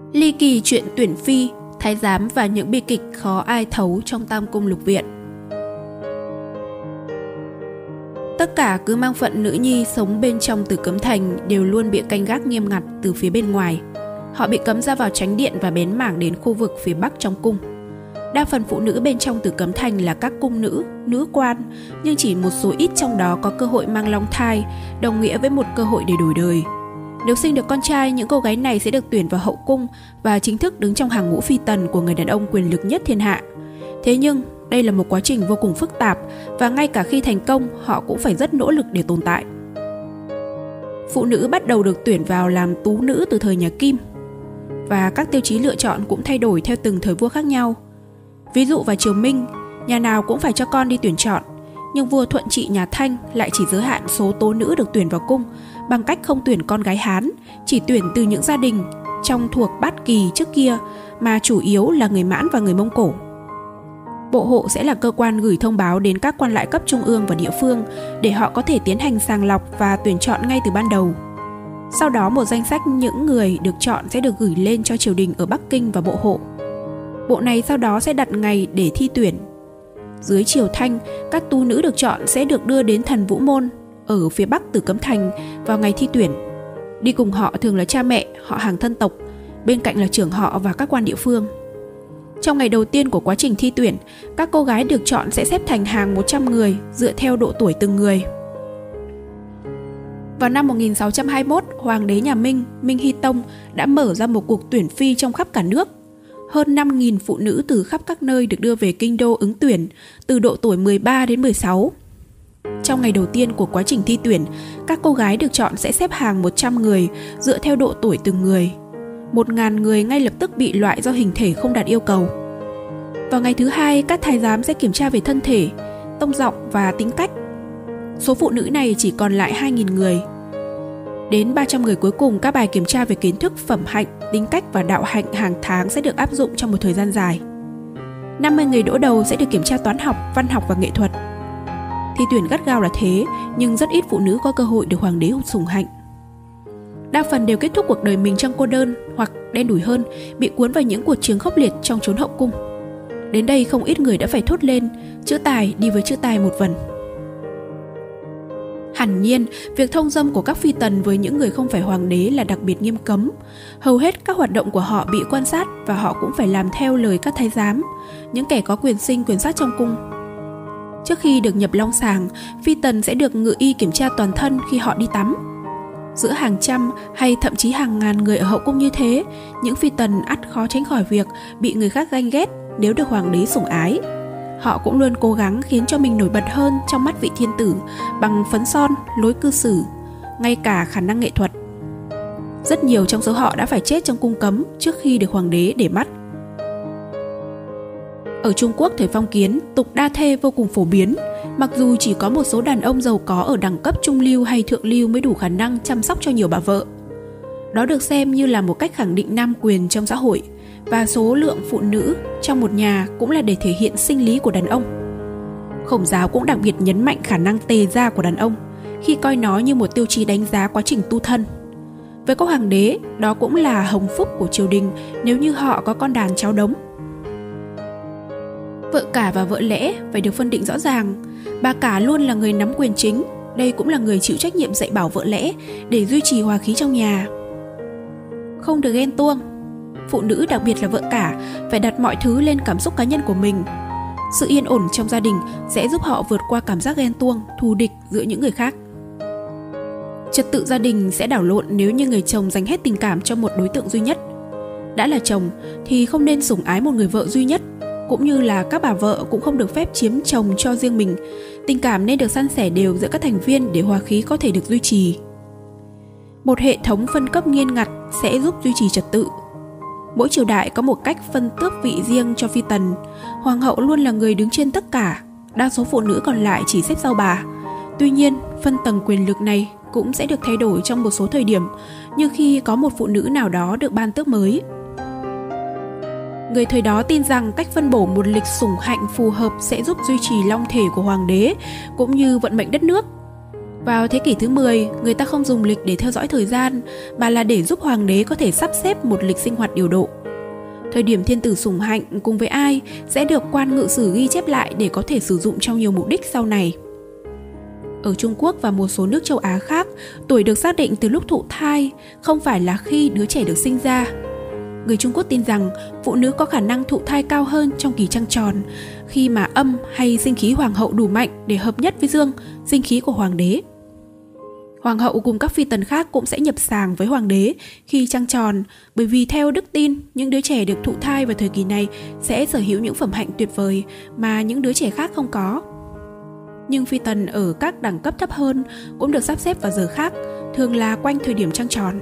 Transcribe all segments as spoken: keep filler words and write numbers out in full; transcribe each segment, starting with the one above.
Ly kỳ chuyện tuyển phi, thái giám và những bi kịch khó ai thấu trong Tam Cung Lục Viện. Tất cả cứ mang phận nữ nhi sống bên trong Tử Cấm Thành đều luôn bị canh gác nghiêm ngặt từ phía bên ngoài. Họ bị cấm ra vào chánh điện và bến mảng đến khu vực phía bắc trong cung. Đa phần phụ nữ bên trong Tử Cấm Thành là các cung nữ, nữ quan, nhưng chỉ một số ít trong đó có cơ hội mang long thai, đồng nghĩa với một cơ hội để đổi đời. Nếu sinh được con trai, những cô gái này sẽ được tuyển vào hậu cung và chính thức đứng trong hàng ngũ phi tần của người đàn ông quyền lực nhất thiên hạ. Thế nhưng, đây là một quá trình vô cùng phức tạp và ngay cả khi thành công, họ cũng phải rất nỗ lực để tồn tại. Phụ nữ bắt đầu được tuyển vào làm tú nữ từ thời nhà Kim, và các tiêu chí lựa chọn cũng thay đổi theo từng thời vua khác nhau. Ví dụ vào triều Minh, nhà nào cũng phải cho con đi tuyển chọn, nhưng vua Thuận Trị nhà Thanh lại chỉ giới hạn số tố nữ được tuyển vào cung bằng cách không tuyển con gái Hán, chỉ tuyển từ những gia đình trong thuộc Bát Kỳ trước kia mà chủ yếu là người Mãn và người Mông Cổ. Bộ hộ sẽ là cơ quan gửi thông báo đến các quan lại cấp trung ương và địa phương để họ có thể tiến hành sàng lọc và tuyển chọn ngay từ ban đầu. Sau đó một danh sách những người được chọn sẽ được gửi lên cho triều đình ở Bắc Kinh và bộ hộ. Bộ này sau đó sẽ đặt ngày để thi tuyển. Dưới triều Thanh, các tú nữ được chọn sẽ được đưa đến Thần Vũ Môn ở phía bắc Tử Cấm Thành vào ngày thi tuyển. Đi cùng họ thường là cha mẹ, họ hàng thân tộc, bên cạnh là trưởng họ và các quan địa phương. Trong ngày đầu tiên của quá trình thi tuyển, các cô gái được chọn sẽ xếp thành hàng một trăm người dựa theo độ tuổi từng người. Vào năm một nghìn sáu trăm hai mươi mốt, Hoàng đế nhà Minh, Minh Hy Tông đã mở ra một cuộc tuyển phi trong khắp cả nước. Hơn năm nghìn phụ nữ từ khắp các nơi được đưa về kinh đô ứng tuyển, từ độ tuổi mười ba đến mười sáu. Trong ngày đầu tiên của quá trình thi tuyển, các cô gái được chọn sẽ xếp hàng một trăm người dựa theo độ tuổi từng người. một nghìn người ngay lập tức bị loại do hình thể không đạt yêu cầu. Vào ngày thứ hai, các thái giám sẽ kiểm tra về thân thể, tông giọng và tính cách. Số phụ nữ này chỉ còn lại hai nghìn người. Đến ba trăm người cuối cùng, các bài kiểm tra về kiến thức, phẩm hạnh, tính cách và đạo hạnh hàng tháng sẽ được áp dụng trong một thời gian dài. năm mươi người đỗ đầu sẽ được kiểm tra toán học, văn học và nghệ thuật. Thi tuyển gắt gao là thế, nhưng rất ít phụ nữ có cơ hội được hoàng đế sủng hạnh. Đa phần đều kết thúc cuộc đời mình trong cô đơn hoặc đen đủi hơn, bị cuốn vào những cuộc chiến khốc liệt trong chốn hậu cung. Đến đây không ít người đã phải thốt lên, chữ tài đi với chữ tài một vần. Hẳn nhiên, việc thông dâm của các phi tần với những người không phải hoàng đế là đặc biệt nghiêm cấm. Hầu hết các hoạt động của họ bị quan sát và họ cũng phải làm theo lời các thái giám, những kẻ có quyền sinh quyền sát trong cung. Trước khi được nhập long sàng, phi tần sẽ được ngự y kiểm tra toàn thân khi họ đi tắm. Giữa hàng trăm hay thậm chí hàng ngàn người ở hậu cung như thế, những phi tần ắt khó tránh khỏi việc bị người khác ganh ghét nếu được hoàng đế sủng ái. Họ cũng luôn cố gắng khiến cho mình nổi bật hơn trong mắt vị thiên tử bằng phấn son, lối cư xử, ngay cả khả năng nghệ thuật. Rất nhiều trong số họ đã phải chết trong cung cấm trước khi được hoàng đế để mắt. Ở Trung Quốc thời phong kiến, tục đa thê vô cùng phổ biến, mặc dù chỉ có một số đàn ông giàu có ở đẳng cấp trung lưu hay thượng lưu mới đủ khả năng chăm sóc cho nhiều bà vợ. Đó được xem như là một cách khẳng định nam quyền trong xã hội, và số lượng phụ nữ trong một nhà cũng là để thể hiện sinh lý của đàn ông. Khổng giáo cũng đặc biệt nhấn mạnh khả năng tề gia của đàn ông, khi coi nó như một tiêu chí đánh giá quá trình tu thân. Với các hoàng đế, đó cũng là hồng phúc của triều đình nếu như họ có con đàn cháu đống. Vợ cả và vợ lẽ phải được phân định rõ ràng. Bà cả luôn là người nắm quyền chính, đây cũng là người chịu trách nhiệm dạy bảo vợ lẽ để duy trì hòa khí trong nhà. Không được ghen tuông. Phụ nữ, đặc biệt là vợ cả, phải đặt mọi thứ lên cảm xúc cá nhân của mình. Sự yên ổn trong gia đình sẽ giúp họ vượt qua cảm giác ghen tuông, thù địch giữa những người khác. Trật tự gia đình sẽ đảo lộn nếu như người chồng dành hết tình cảm cho một đối tượng duy nhất. Đã là chồng thì không nên sủng ái một người vợ duy nhất, cũng như là các bà vợ cũng không được phép chiếm chồng cho riêng mình. Tình cảm nên được san sẻ đều giữa các thành viên để hòa khí có thể được duy trì. Một hệ thống phân cấp nghiêm ngặt sẽ giúp duy trì trật tự. Mỗi triều đại có một cách phân tước vị riêng cho phi tần. Hoàng hậu luôn là người đứng trên tất cả, đa số phụ nữ còn lại chỉ xếp sau bà. Tuy nhiên, phân tầng quyền lực này cũng sẽ được thay đổi trong một số thời điểm, như khi có một phụ nữ nào đó được ban tước mới. Người thời đó tin rằng cách phân bổ một lịch sủng hạnh phù hợp sẽ giúp duy trì long thể của hoàng đế cũng như vận mệnh đất nước. Vào thế kỷ thứ mười, người ta không dùng lịch để theo dõi thời gian, mà là để giúp hoàng đế có thể sắp xếp một lịch sinh hoạt điều độ. Thời điểm thiên tử sủng hạnh cùng với ai sẽ được quan ngự sử ghi chép lại để có thể sử dụng trong nhiều mục đích sau này. Ở Trung Quốc và một số nước châu Á khác, tuổi được xác định từ lúc thụ thai, không phải là khi đứa trẻ được sinh ra. Người Trung Quốc tin rằng phụ nữ có khả năng thụ thai cao hơn trong kỳ trăng tròn, khi mà âm hay sinh khí hoàng hậu đủ mạnh để hợp nhất với dương, sinh khí của hoàng đế. Hoàng hậu cùng các phi tần khác cũng sẽ nhập sàng với hoàng đế khi trăng tròn, bởi vì theo đức tin, những đứa trẻ được thụ thai vào thời kỳ này sẽ sở hữu những phẩm hạnh tuyệt vời mà những đứa trẻ khác không có. Nhưng phi tần ở các đẳng cấp thấp hơn cũng được sắp xếp vào giờ khác, thường là quanh thời điểm trăng tròn.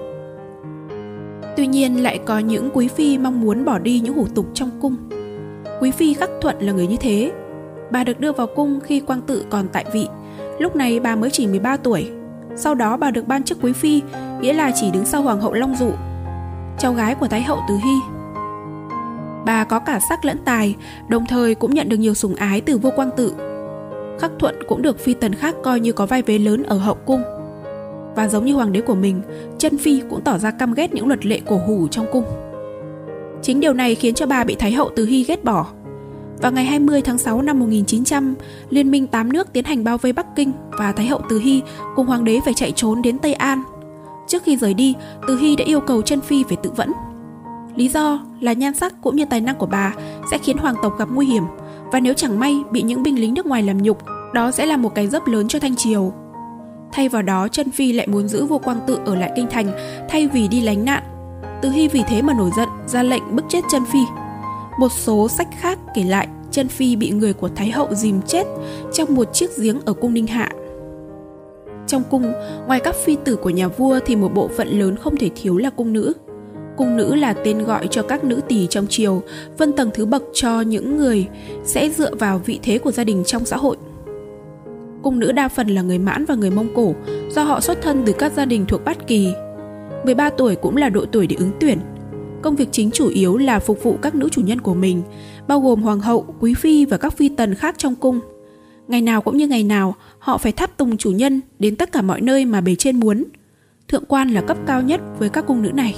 Tuy nhiên lại có những quý phi mong muốn bỏ đi những hủ tục trong cung. Quý phi Khắc Thuận là người như thế. Bà được đưa vào cung khi Quang Tự còn tại vị. Lúc này bà mới chỉ mười ba tuổi. Sau đó bà được ban chức quý phi, nghĩa là chỉ đứng sau hoàng hậu Long Dụ, cháu gái của Thái hậu Từ Hy. Bà có cả sắc lẫn tài, đồng thời cũng nhận được nhiều sủng ái từ vua Quang Tự. Khắc Thuận cũng được phi tần khác coi như có vai vế lớn ở hậu cung. Và giống như hoàng đế của mình, Chân Phi cũng tỏ ra căm ghét những luật lệ cổ hủ trong cung. Chính điều này khiến cho bà bị Thái hậu Từ Hy ghét bỏ. Vào ngày hai mươi tháng sáu năm một nghìn chín trăm, Liên minh tám nước tiến hành bao vây Bắc Kinh và Thái hậu Từ Hy cùng hoàng đế phải chạy trốn đến Tây An. Trước khi rời đi, Từ Hy đã yêu cầu Chân Phi phải tự vẫn. Lý do là nhan sắc cũng như tài năng của bà sẽ khiến hoàng tộc gặp nguy hiểm, và nếu chẳng may bị những binh lính nước ngoài làm nhục, đó sẽ là một cái dấp lớn cho Thanh Triều. Thay vào đó, Chân Phi lại muốn giữ vua Quang Tự ở lại kinh thành thay vì đi lánh nạn. Từ Hy vì thế mà nổi giận, ra lệnh bức chết Chân Phi. Một số sách khác kể lại Chân Phi bị người của Thái hậu dìm chết trong một chiếc giếng ở cung Ninh Hạ. Trong cung, ngoài các phi tử của nhà vua thì một bộ phận lớn không thể thiếu là cung nữ. Cung nữ là tên gọi cho các nữ tỳ trong triều, phân tầng thứ bậc cho những người sẽ dựa vào vị thế của gia đình trong xã hội. Cung nữ đa phần là người Mãn và người Mông Cổ, do họ xuất thân từ các gia đình thuộc Bát Kỳ. mười ba tuổi cũng là độ tuổi để ứng tuyển. Công việc chính chủ yếu là phục vụ các nữ chủ nhân của mình, bao gồm hoàng hậu, quý phi và các phi tần khác trong cung. Ngày nào cũng như ngày nào, họ phải tháp tùng chủ nhân đến tất cả mọi nơi mà bề trên muốn. Thượng quan là cấp cao nhất với các cung nữ này.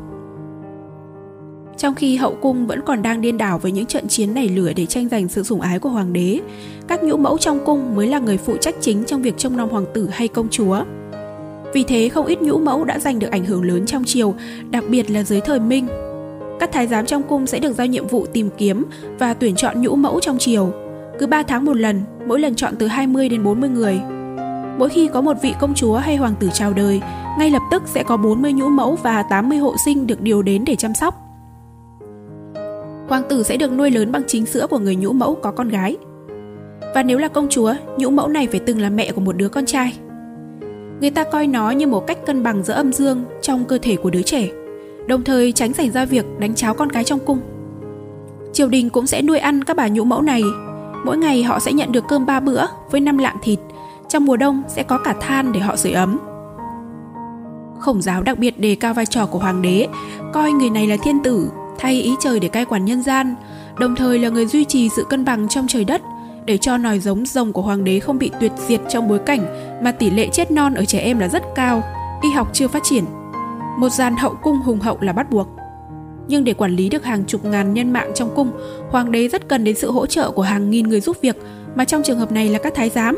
Trong khi hậu cung vẫn còn đang điên đảo với những trận chiến nảy lửa để tranh giành sự sủng ái của hoàng đế, các nhũ mẫu trong cung mới là người phụ trách chính trong việc trông nom hoàng tử hay công chúa. Vì thế không ít nhũ mẫu đã giành được ảnh hưởng lớn trong triều, đặc biệt là dưới thời Minh. Các thái giám trong cung sẽ được giao nhiệm vụ tìm kiếm và tuyển chọn nhũ mẫu trong triều. Cứ ba tháng một lần, mỗi lần chọn từ hai mươi đến bốn mươi người. Mỗi khi có một vị công chúa hay hoàng tử chào đời, ngay lập tức sẽ có bốn mươi nhũ mẫu và tám mươi hộ sinh được điều đến để chăm sóc. Hoàng tử sẽ được nuôi lớn bằng chính sữa của người nhũ mẫu có con gái. Và nếu là công chúa, nhũ mẫu này phải từng là mẹ của một đứa con trai. Người ta coi nó như một cách cân bằng giữa âm dương trong cơ thể của đứa trẻ, đồng thời tránh xảy ra việc đánh cháo con cái trong cung. Triều đình cũng sẽ nuôi ăn các bà nhũ mẫu này. Mỗi ngày họ sẽ nhận được cơm ba bữa với năm lạng thịt. Trong mùa đông sẽ có cả than để họ sưởi ấm. Khổng Giáo đặc biệt đề cao vai trò của hoàng đế, coi người này là thiên tử, thay ý trời để cai quản nhân gian, đồng thời là người duy trì sự cân bằng trong trời đất, để cho nòi giống rồng của hoàng đế không bị tuyệt diệt trong bối cảnh mà tỷ lệ chết non ở trẻ em là rất cao, y học chưa phát triển. Một dàn hậu cung hùng hậu là bắt buộc. Nhưng để quản lý được hàng chục ngàn nhân mạng trong cung, hoàng đế rất cần đến sự hỗ trợ của hàng nghìn người giúp việc, mà trong trường hợp này là các thái giám.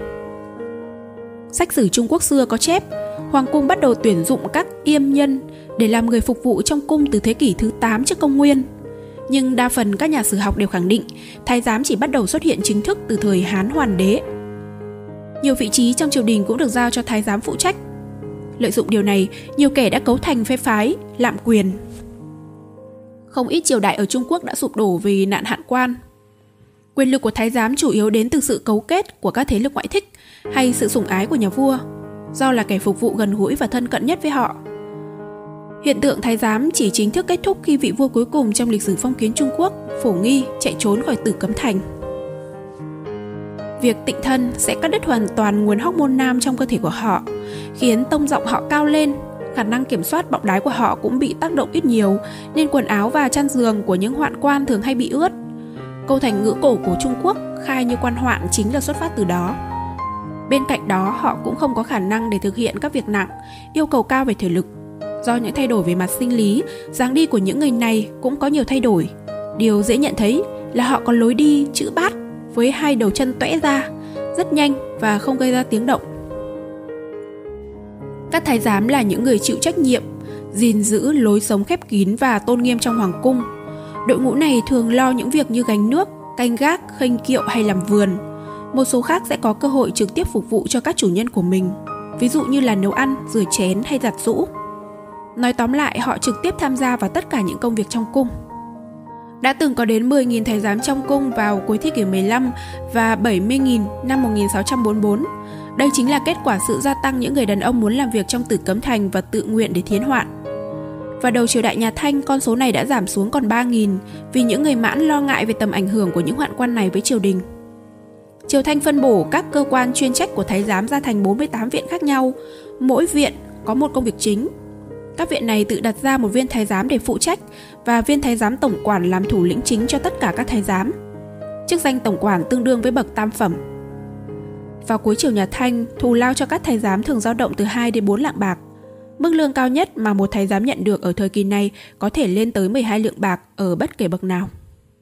Sách sử Trung Quốc xưa có chép, hoàng cung bắt đầu tuyển dụng các yêm nhân để làm người phục vụ trong cung từ thế kỷ thứ tám trước công nguyên. Nhưng đa phần các nhà sử học đều khẳng định thái giám chỉ bắt đầu xuất hiện chính thức từ thời Hán Hoàn đế. Nhiều vị trí trong triều đình cũng được giao cho thái giám phụ trách. Lợi dụng điều này, nhiều kẻ đã cấu thành phe phái, lạm quyền. Không ít triều đại ở Trung Quốc đã sụp đổ vì nạn hạn quan. Quyền lực của thái giám chủ yếu đến từ sự cấu kết của các thế lực ngoại thích hay sự sủng ái của nhà vua, do là kẻ phục vụ gần gũi và thân cận nhất với họ. Hiện tượng thái giám chỉ chính thức kết thúc khi vị vua cuối cùng trong lịch sử phong kiến Trung Quốc, Phổ Nghi, chạy trốn khỏi Tử Cấm Thành. Việc tịnh thân sẽ cắt đứt hoàn toàn nguồn hormone nam trong cơ thể của họ, khiến tông giọng họ cao lên. Khả năng kiểm soát bọng đái của họ cũng bị tác động ít nhiều, nên quần áo và chăn giường của những hoạn quan thường hay bị ướt. Câu thành ngữ cổ của Trung Quốc khai như quan hoạn chính là xuất phát từ đó. Bên cạnh đó, họ cũng không có khả năng để thực hiện các việc nặng, yêu cầu cao về thể lực. Do những thay đổi về mặt sinh lý, dáng đi của những người này cũng có nhiều thay đổi. Điều dễ nhận thấy là họ có lối đi chữ bát với hai đầu chân tuẽ ra, rất nhanh và không gây ra tiếng động. Các thái giám là những người chịu trách nhiệm, gìn giữ lối sống khép kín và tôn nghiêm trong hoàng cung. Đội ngũ này thường lo những việc như gánh nước, canh gác, khênh kiệu hay làm vườn. Một số khác sẽ có cơ hội trực tiếp phục vụ cho các chủ nhân của mình, ví dụ như là nấu ăn, rửa chén hay giặt giũ. Nói tóm lại, họ trực tiếp tham gia vào tất cả những công việc trong cung. Đã từng có đến mười nghìn thái giám trong cung vào cuối thế kỷ mười lăm và bảy mươi nghìn năm một nghìn sáu trăm bốn mươi bốn. Đây chính là kết quả sự gia tăng những người đàn ông muốn làm việc trong Tử Cấm Thành và tự nguyện để thiến hoạn. Vào đầu triều đại nhà Thanh, con số này đã giảm xuống còn ba nghìn vì những người Mãn lo ngại về tầm ảnh hưởng của những hoạn quan này với triều đình. Triều Thanh phân bổ các cơ quan chuyên trách của thái giám ra thành bốn mươi tám viện khác nhau, mỗi viện có một công việc chính. Các viện này tự đặt ra một viên thái giám để phụ trách và viên thái giám tổng quản làm thủ lĩnh chính cho tất cả các thái giám. Chức danh tổng quản tương đương với bậc tam phẩm. Vào cuối triều nhà Thanh, thù lao cho các thái giám thường dao động từ hai đến bốn lạng bạc. Mức lương cao nhất mà một thái giám nhận được ở thời kỳ này có thể lên tới mười hai lượng bạc ở bất kể bậc nào.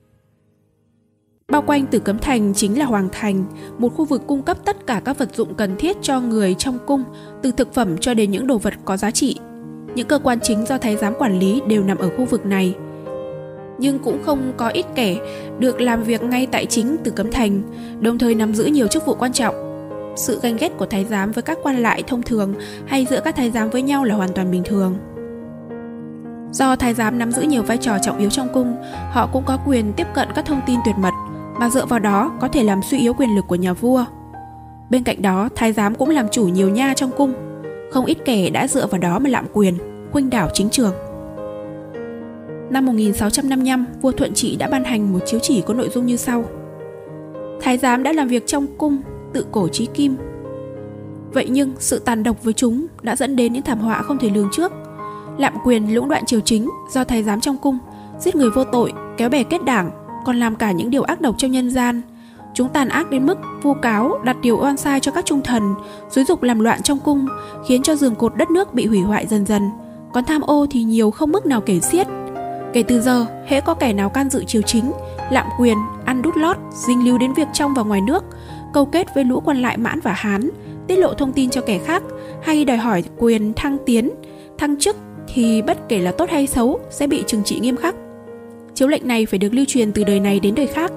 Bao quanh Tử Cấm Thành chính là Hoàng Thành, một khu vực cung cấp tất cả các vật dụng cần thiết cho người trong cung, từ thực phẩm cho đến những đồ vật có giá trị. Những cơ quan chính do thái giám quản lý đều nằm ở khu vực này. Nhưng cũng không có ít kẻ được làm việc ngay tại chính Tử Cấm Thành, đồng thời nắm giữ nhiều chức vụ quan trọng. Sự ganh ghét của thái giám với các quan lại thông thường hay giữa các thái giám với nhau là hoàn toàn bình thường. Do thái giám nắm giữ nhiều vai trò trọng yếu trong cung, họ cũng có quyền tiếp cận các thông tin tuyệt mật, mà dựa vào đó có thể làm suy yếu quyền lực của nhà vua. Bên cạnh đó, thái giám cũng làm chủ nhiều nha trong cung. Không ít kẻ đã dựa vào đó mà lạm quyền, khuynh đảo chính trường. Năm một nghìn sáu trăm năm mươi lăm, vua Thuận Trị đã ban hành một chiếu chỉ có nội dung như sau: thái giám đã làm việc trong cung tự cổ chí kim. Vậy nhưng sự tàn độc với chúng đã dẫn đến những thảm họa không thể lường trước. Lạm quyền lũng đoạn triều chính do thái giám trong cung, giết người vô tội, kéo bè kết đảng, còn làm cả những điều ác độc trong nhân gian. Chúng tàn ác đến mức vu cáo, đặt điều oan sai cho các trung thần, xúi dục làm loạn trong cung, khiến cho giường cột đất nước bị hủy hoại dần dần. Còn tham ô thì nhiều không mức nào kể xiết. Kể từ giờ, hễ có kẻ nào can dự triều chính, lạm quyền, ăn đút lót, dính líu đến việc trong và ngoài nước, câu kết với lũ quan lại Mãn và Hán, tiết lộ thông tin cho kẻ khác, hay đòi hỏi quyền thăng tiến, thăng chức, thì bất kể là tốt hay xấu sẽ bị trừng trị nghiêm khắc. Chiếu lệnh này phải được lưu truyền từ đời này đến đời khác.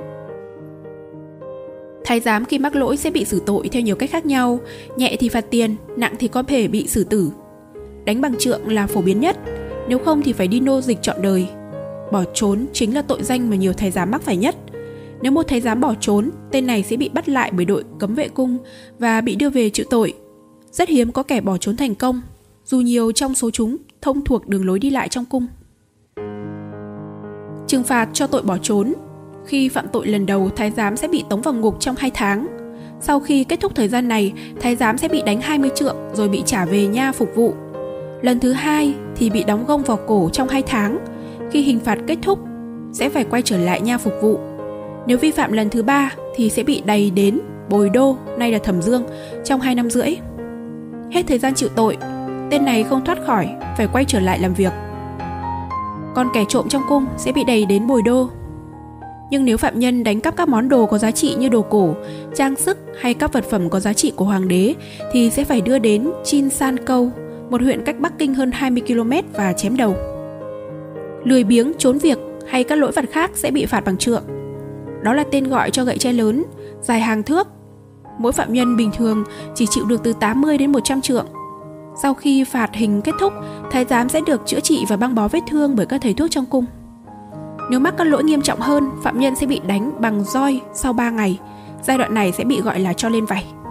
Thái giám khi mắc lỗi sẽ bị xử tội theo nhiều cách khác nhau, nhẹ thì phạt tiền, nặng thì có thể bị xử tử. Đánh bằng trượng là phổ biến nhất, nếu không thì phải đi nô dịch trọn đời. Bỏ trốn chính là tội danh mà nhiều thái giám mắc phải nhất. Nếu một thái giám bỏ trốn, tên này sẽ bị bắt lại bởi đội cấm vệ cung và bị đưa về chịu tội. Rất hiếm có kẻ bỏ trốn thành công, dù nhiều trong số chúng thông thuộc đường lối đi lại trong cung. Trừng phạt cho tội bỏ trốn: khi phạm tội lần đầu, thái giám sẽ bị tống vào ngục trong hai tháng. Sau khi kết thúc thời gian này, thái giám sẽ bị đánh hai mươi trượng rồi bị trả về nha phục vụ. Lần thứ hai thì bị đóng gông vào cổ trong hai tháng. Khi hình phạt kết thúc, sẽ phải quay trở lại nha phục vụ. Nếu vi phạm lần thứ ba thì sẽ bị đày đến Bồi Đô, nay là Thẩm Dương, trong hai năm rưỡi. Hết thời gian chịu tội, tên này không thoát khỏi, phải quay trở lại làm việc. Còn kẻ trộm trong cung sẽ bị đày đến Bồi Đô. Nhưng nếu phạm nhân đánh cắp các món đồ có giá trị như đồ cổ, trang sức hay các vật phẩm có giá trị của hoàng đế thì sẽ phải đưa đến Chin San Câu, một huyện cách Bắc Kinh hơn hai mươi ki lô mét và chém đầu. Lười biếng, trốn việc hay các lỗi vặt khác sẽ bị phạt bằng trượng. Đó là tên gọi cho gậy tre lớn, dài hàng thước. Mỗi phạm nhân bình thường chỉ chịu được từ tám mươi đến một trăm trượng. Sau khi phạt hình kết thúc, thái giám sẽ được chữa trị và băng bó vết thương bởi các thầy thuốc trong cung. Nếu mắc các lỗi nghiêm trọng hơn, phạm nhân sẽ bị đánh bằng roi sau ba ngày. Giai đoạn này sẽ bị gọi là cho lên vảy.